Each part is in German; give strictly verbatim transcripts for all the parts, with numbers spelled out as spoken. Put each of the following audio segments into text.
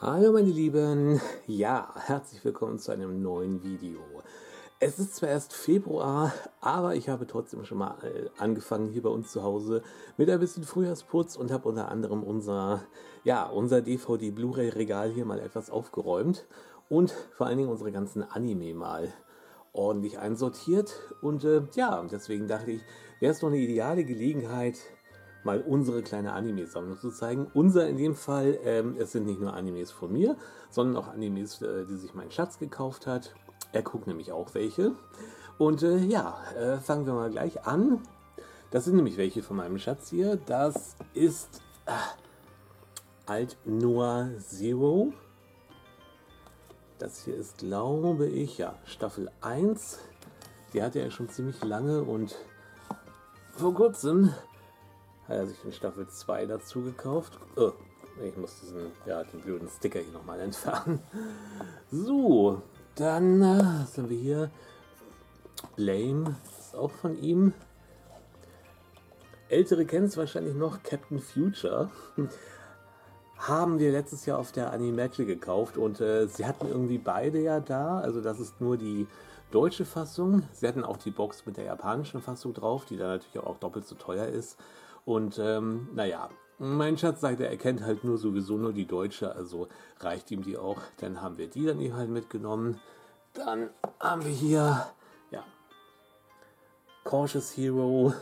Hallo meine Lieben, ja, herzlich willkommen zu einem neuen Video. Es ist zwar erst Februar, aber ich habe trotzdem schon mal äh, angefangen hier bei uns zu Hause mit ein bisschen Frühjahrsputz und habe unter anderem unser, ja, unser D V D-Blu-ray-Regal hier mal etwas aufgeräumt und vor allen Dingen unsere ganzen Anime mal ordentlich einsortiert. Und äh, ja, deswegen dachte ich, wäre es doch eine ideale Gelegenheit, mal unsere kleine Anime-Sammlung zu zeigen. Unser in dem Fall, ähm, es sind nicht nur Animes von mir, sondern auch Animes, äh, die sich mein Schatz gekauft hat. Er guckt nämlich auch welche. Und äh, ja, äh, fangen wir mal gleich an. Das sind nämlich welche von meinem Schatz hier. Das ist äh, Alt Noir Zero. Das hier ist, glaube ich, ja, Staffel eins. Die hatte er schon ziemlich lange und vor kurzem hat er sich in Staffel zwei dazu gekauft. Oh, ich muss diesen, ja, den blöden Sticker hier nochmal entfernen. So, dann äh, was haben wir hier? Blame, ist auch von ihm. Ältere kennen es wahrscheinlich noch, Captain Future. Haben wir letztes Jahr auf der Animagic gekauft und äh, sie hatten irgendwie beide ja da. Also das ist nur die deutsche Fassung. Sie hatten auch die Box mit der japanischen Fassung drauf, die dann natürlich auch doppelt so teuer ist. Und ähm, naja, mein Schatz sagt, er kennt halt nur sowieso nur die deutsche, also reicht ihm die auch. Dann haben wir die dann eben halt mitgenommen. Dann haben wir hier, ja, Cautious Hero.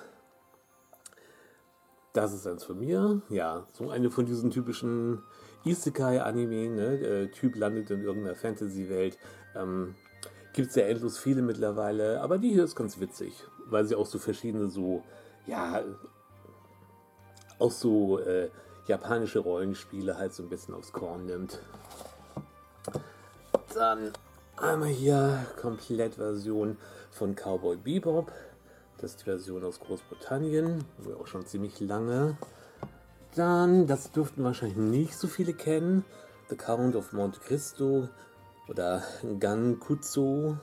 Das ist eins von mir. Ja, so eine von diesen typischen Isekai-Anime, ne? Der Typ landet in irgendeiner Fantasy-Welt. Ähm, Gibt es ja endlos viele mittlerweile, aber die hier ist ganz witzig, weil sie auch so verschiedene so, ja, auch so äh, japanische Rollenspiele halt so ein bisschen aufs Korn nimmt. Dann einmal hier Komplettversion von Cowboy Bebop. Das ist die Version aus Großbritannien, haben wir auch schon ziemlich lange. Dann, das dürften wahrscheinlich nicht so viele kennen, The Count of Monte Cristo oder Gankutsu.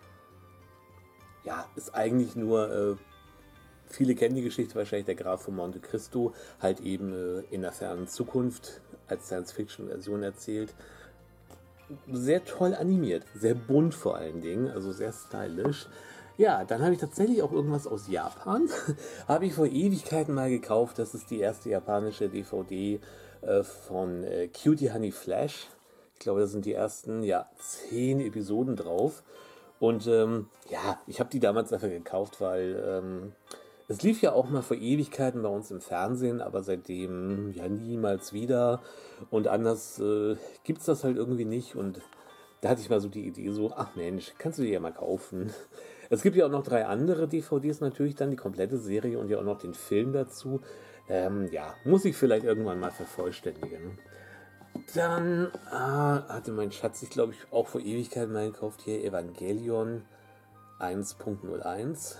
Ja, ist eigentlich nur, äh, viele kennen die Geschichte wahrscheinlich, der Graf von Monte Cristo, halt eben äh, in der fernen Zukunft als Science-Fiction-Version erzählt. Sehr toll animiert, sehr bunt vor allen Dingen, also sehr stylisch. Ja, dann habe ich tatsächlich auch irgendwas aus Japan. Habe ich vor Ewigkeiten mal gekauft. Das ist die erste japanische D V D äh, von äh, Cutie Honey Flash. Ich glaube, da sind die ersten, ja, zehn Episoden drauf. Und ähm, ja, ich habe die damals dafür gekauft, weil ähm, es lief ja auch mal vor Ewigkeiten bei uns im Fernsehen, aber seitdem ja niemals wieder. Und anders äh, gibt es das halt irgendwie nicht. Und da hatte ich mal so die Idee so, ach Mensch, kannst du die ja mal kaufen. Es gibt ja auch noch drei andere D V Ds natürlich, dann die komplette Serie und ja auch noch den Film dazu. Ähm, ja, muss ich vielleicht irgendwann mal vervollständigen. Dann äh, hatte mein Schatz sich, glaube ich, auch vor Ewigkeiten mal gekauft, hier Evangelion eins Punkt null eins.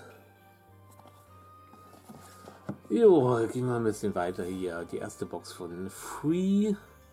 Jo, gehen wir ein bisschen weiter hier. Die erste Box von Free.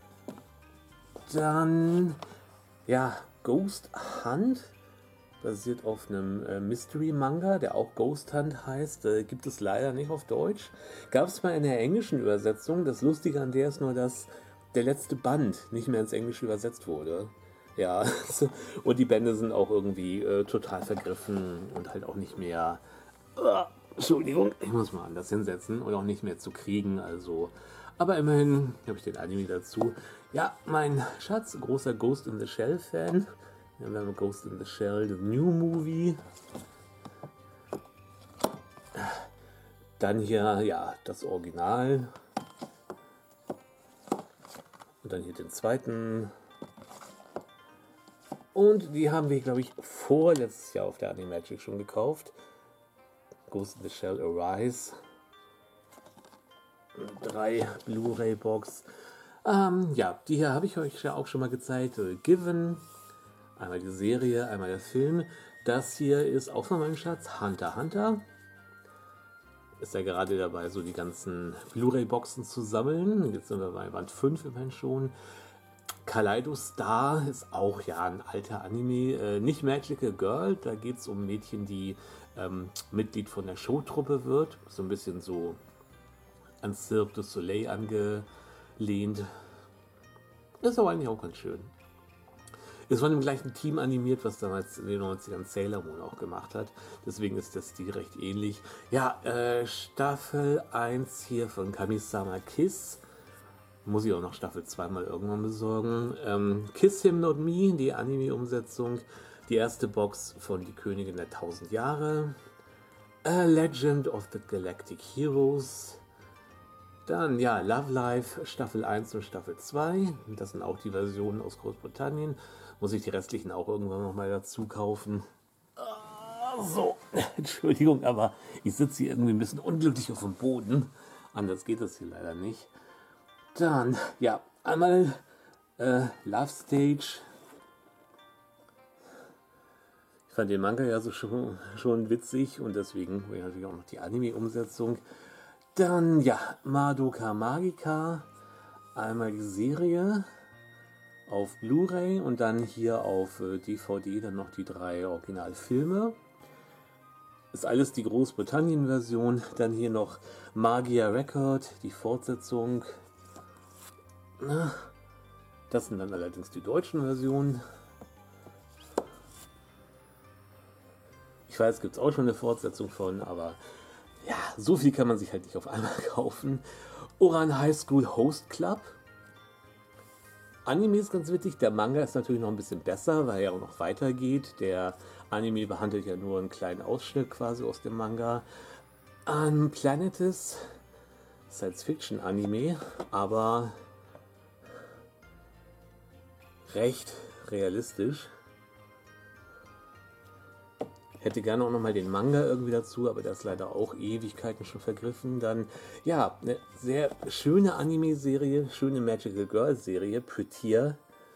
Dann, ja, Ghost Hunt. Basiert auf einem äh, Mystery-Manga, der auch Ghost Hunt heißt. Äh, gibt es leider nicht auf Deutsch. Gab es mal in der englischen Übersetzung. Das Lustige an der ist nur, dass der letzte Band nicht mehr ins Englische übersetzt wurde. Ja, und die Bände sind auch irgendwie äh, total vergriffen und halt auch nicht mehr... Uh, Entschuldigung, ich muss mal anders hinsetzen und auch nicht mehr zu kriegen, also... Aber immerhin habe ich den Anime dazu. Ja, mein Schatz, großer Ghost in the Shell-Fan. Ja, wir haben Ghost in the Shell, the New Movie. Dann hier, ja, das Original. Und dann hier den zweiten. Und die haben wir, glaube ich, vorletztes Jahr auf der Animagic schon gekauft. Ghost in the Shell Arise. Drei Blu-ray-Box. Ähm, ja, die hier habe ich euch ja auch schon mal gezeigt. Given. Einmal die Serie, einmal der Film. Das hier ist auch von meinem Schatz, Hunter x Hunter. Ist ja gerade dabei, so die ganzen Blu-ray-Boxen zu sammeln. Jetzt sind wir bei Band fünf immerhin schon. Kaleido Star ist auch ja ein alter Anime. Äh, nicht Magical Girl, da geht es um ein Mädchen, die ähm, Mitglied von der Showtruppe wird. So ein bisschen so an Cirque du Soleil angelehnt. ist aber eigentlich auch ganz schön. Ist von dem gleichen Team animiert, was damals in den neunzigern Sailor Moon auch gemacht hat. Deswegen ist der Stil recht ähnlich. Ja, äh, Staffel eins hier von Kami-sama Kiss. Muss ich auch noch Staffel zwei mal irgendwann besorgen. Ähm, Kiss Him Not Me, die Anime-Umsetzung. Die erste Box von Die Königin der Tausend Jahre. A Legend of the Galactic Heroes. Dann, ja, Love Live Staffel eins und Staffel zwei. Das sind auch die Versionen aus Großbritannien. Muss ich die restlichen auch irgendwann nochmal dazu kaufen. Ah, so, Entschuldigung, aber ich sitze hier irgendwie ein bisschen unglücklich auf dem Boden. Anders geht das hier leider nicht. Dann, ja, einmal äh, Love Stage. Ich fand den Manga ja so schon, schon witzig und deswegen will ich natürlich auch noch die Anime-Umsetzung. Dann, ja, Madoka Magica. Einmal die Serie auf Blu-ray und dann hier auf äh, D V D dann noch die drei Originalfilme. Ist alles die Großbritannien-Version. Dann hier noch Magia Record, die Fortsetzung. Na, das sind dann allerdings die deutschen Versionen. Ich weiß, gibt es auch schon eine Fortsetzung von, aber ja, so viel kann man sich halt nicht auf einmal kaufen. Oran High School Host Club. Anime ist ganz witzig, der Manga ist natürlich noch ein bisschen besser, weil er auch noch weitergeht. Der Anime behandelt ja nur einen kleinen Ausschnitt quasi aus dem Manga. Um, Planetes, Science-Fiction-Anime, aber recht realistisch. Hätte gerne auch nochmal den Manga irgendwie dazu, aber der ist leider auch Ewigkeiten schon vergriffen. Dann, ja, eine sehr schöne Anime-Serie, schöne Magical Girl-Serie, Prettier.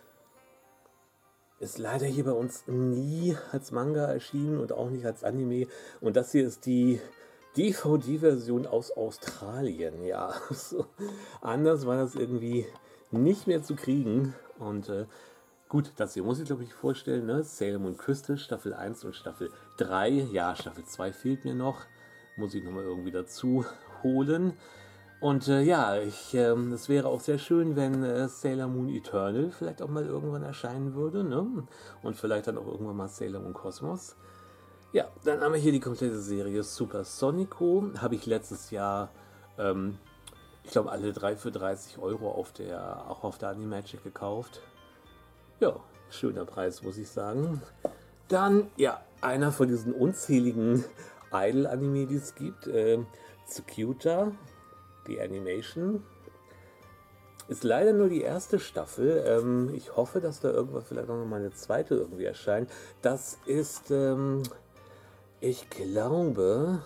Ist leider hier bei uns nie als Manga erschienen und auch nicht als Anime. Und das hier ist die D V D-Version aus Australien. Ja, so anders war das irgendwie nicht mehr zu kriegen. Und äh, gut, das hier muss ich glaube ich vorstellen, ne? Sailor Moon Crystal, Staffel eins und Staffel drei. Ja, Staffel zwei fehlt mir noch. Muss ich nochmal irgendwie dazu holen. Und äh, ja, ich, äh, es wäre auch sehr schön, wenn äh, Sailor Moon Eternal vielleicht auch mal irgendwann erscheinen würde, ne? Und vielleicht dann auch irgendwann mal Sailor Moon Cosmos. Ja, dann haben wir hier die komplette Serie Super Sonico. Habe ich letztes Jahr, ähm, ich glaube, alle drei für dreißig Euro auf der, auch auf der Animagic gekauft. Ja, schöner Preis, muss ich sagen. Dann, ja, einer von diesen unzähligen Idol-Anime, die es gibt. Äh, Tsukuta, die Animation. Ist leider nur die erste Staffel. Ähm, ich hoffe, dass da irgendwann vielleicht noch mal eine zweite irgendwie erscheint. Das ist, ähm, ich glaube,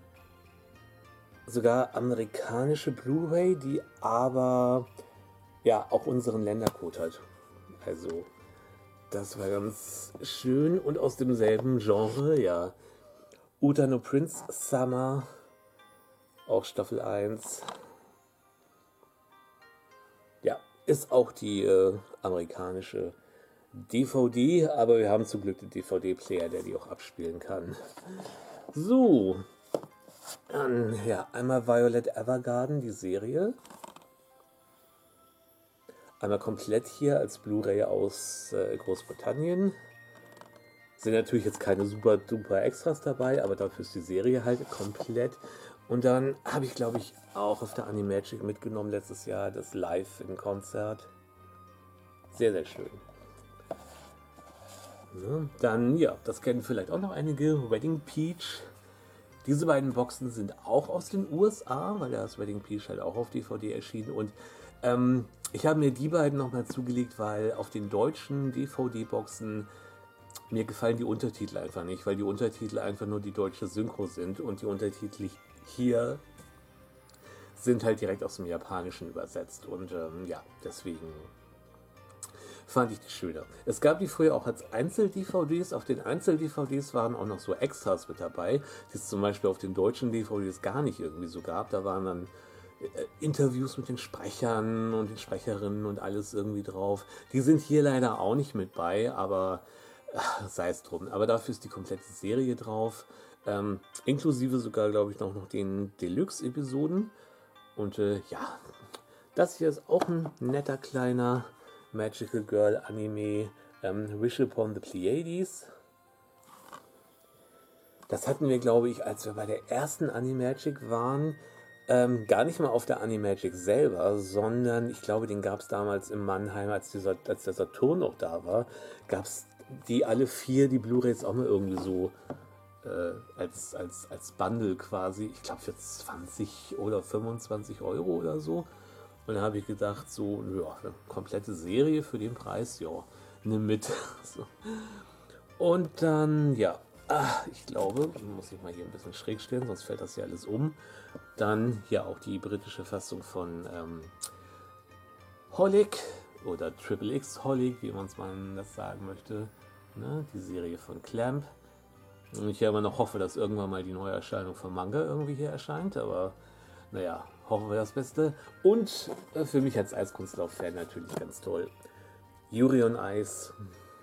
sogar amerikanische Blu-ray, die aber ja auch unseren Ländercode hat. Also, das war ganz schön und aus demselben Genre, ja. Utano Prince Summer, auch Staffel eins. Ja, ist auch die äh, amerikanische D V D, aber wir haben zum Glück den D V D-Player, der die auch abspielen kann. So, dann, ja, einmal Violet Evergarden, die Serie. Einmal komplett hier als Blu-ray aus äh, Großbritannien. Sind natürlich jetzt keine super duper Extras dabei, aber dafür ist die Serie halt komplett. Und dann habe ich, glaube ich, auch auf der Animagic mitgenommen letztes Jahr das Live im Konzert. Sehr, sehr schön. Ja, dann, ja, das kennen vielleicht auch noch einige. Wedding Peach. Diese beiden Boxen sind auch aus den U S A, weil das Wedding Peach halt auch auf D V D erschienen. Und ähm, ich habe mir die beiden nochmal zugelegt, weil auf den deutschen D V D-Boxen mir gefallen die Untertitel einfach nicht, weil die Untertitel einfach nur die deutsche Synchro sind und die Untertitel hier sind halt direkt aus dem Japanischen übersetzt. Und ähm, ja, deswegen fand ich die schöner. Es gab die früher auch als Einzel-D V Ds. Auf den Einzel-D V Ds waren auch noch so Extras mit dabei, die es zum Beispiel auf den deutschen D V Ds gar nicht irgendwie so gab. Da waren dann äh, Interviews mit den Sprechern und den Sprecherinnen und alles irgendwie drauf. Die sind hier leider auch nicht mit bei, aber ach, sei es drum. Aber dafür ist die komplette Serie drauf. Ähm, inklusive sogar, glaube ich, noch, noch den Deluxe-Episoden. Und äh, ja, das hier ist auch ein netter kleiner Magical Girl Anime ähm, Wish Upon the Pleiades. Das hatten wir, glaube ich, als wir bei der ersten Animagic waren, ähm, gar nicht mal auf der Animagic selber, sondern ich glaube, den gab es damals in Mannheim, als, dieser, als der Saturn noch da war, gab es die alle vier, die Blu-rays auch mal irgendwie so äh, als, als, als Bundle quasi, ich glaube für zwanzig oder fünfundzwanzig Euro oder so. Und da habe ich gedacht, so, ja, eine komplette Serie für den Preis, ja, nimm mit. So. Und dann, ja, ach, ich glaube, muss ich mal hier ein bisschen schräg stellen, sonst fällt das hier alles um. Dann ja auch die britische Fassung von ähm, Holic oder Triple X Holic, wie man es mal das sagen möchte. Ne? Die Serie von Clamp. Und ich ja immer noch hoffe, dass irgendwann mal die Neuerscheinung von Manga irgendwie hier erscheint, aber naja, hoffen wir das Beste. Und äh, für mich als Eiskunstlauf-Fan natürlich ganz toll. Yuri on Ice.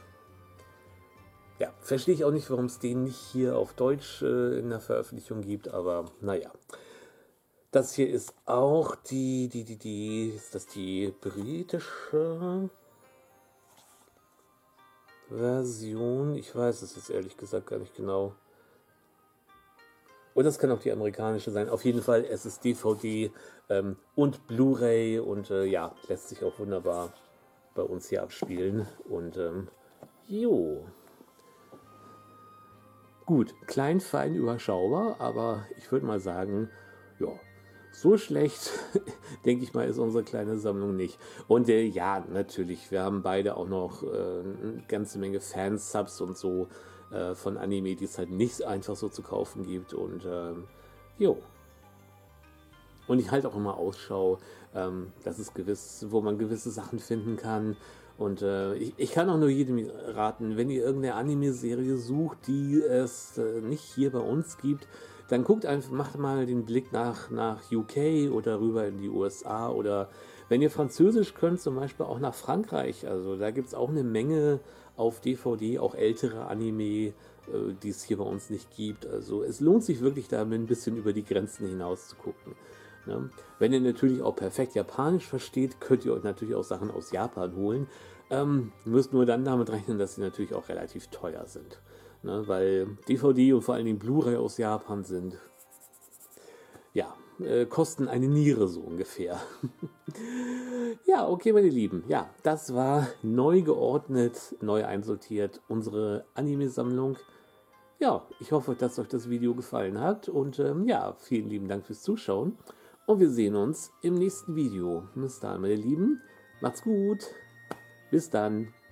Ja, verstehe ich auch nicht, warum es den nicht hier auf Deutsch äh, in der Veröffentlichung gibt, aber naja. Das hier ist auch die, die, die, die, ist das die britische Version? Ich weiß es jetzt ehrlich gesagt gar nicht genau. Und das kann auch die amerikanische sein. Auf jeden Fall, es ist D V D ähm, und Blu-ray und äh, ja, lässt sich auch wunderbar bei uns hier abspielen. Und ähm, jo. Gut, klein, fein, überschaubar, aber ich würde mal sagen, ja, so schlecht, denke ich mal, ist unsere kleine Sammlung nicht. Und äh, ja, natürlich, wir haben beide auch noch äh, eine ganze Menge Fansubs und so äh, von Anime, die es halt nicht einfach so zu kaufen gibt. Und ähm, jo. Und ich halte auch immer Ausschau, ähm, dass es gewiss, wo man gewisse Sachen finden kann. Und äh, ich, ich kann auch nur jedem raten, wenn ihr irgendeine Anime-Serie sucht, die es äh, nicht hier bei uns gibt, dann guckt einfach, macht mal den Blick nach, nach U K oder rüber in die U S A oder wenn ihr Französisch könnt, zum Beispiel auch nach Frankreich. Also da gibt es auch eine Menge auf D V D, auch ältere Anime, äh, die es hier bei uns nicht gibt. Also es lohnt sich wirklich da ein bisschen über die Grenzen hinaus zu gucken. Ne? Wenn ihr natürlich auch perfekt Japanisch versteht, könnt ihr euch natürlich auch Sachen aus Japan holen. Ähm, müsst nur dann damit rechnen, dass sie natürlich auch relativ teuer sind. Ne? Weil D V D und vor allen Dingen Blu-ray aus Japan sind, ja, äh, kosten eine Niere so ungefähr. Ja, okay, meine Lieben. Ja, das war neu geordnet, neu einsortiert, unsere Anime-Sammlung. Ja, ich hoffe, dass euch das Video gefallen hat und ähm, ja, vielen lieben Dank fürs Zuschauen und wir sehen uns im nächsten Video. Bis dann, meine Lieben, macht's gut, bis dann.